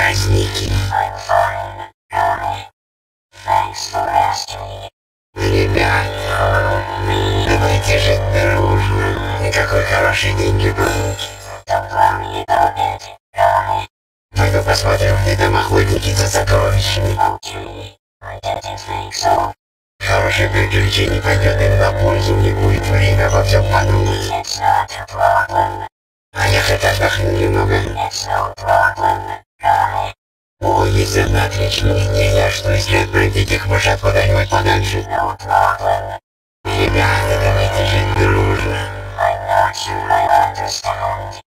праздники. I'm fine, Tommy. Thanks for asking. Ребята, давайте жить дружно. И какой хороший день для прогулки. Don't worry about it, Tommy. Пойду посмотрю, где там охотники за сокровищами. Okay, I didn't think so. Хорошее приключение пойдет им на пользу, не будет время обо всем подумать. It's not a problem. А я хоть отдохну немного. It's no problem, Tommy. О, есть одна отличная идея, что если отправить этих мышат куда-нибудь подальше. No problem. Ребята, давайте жить дружно. I'm not sure I understand.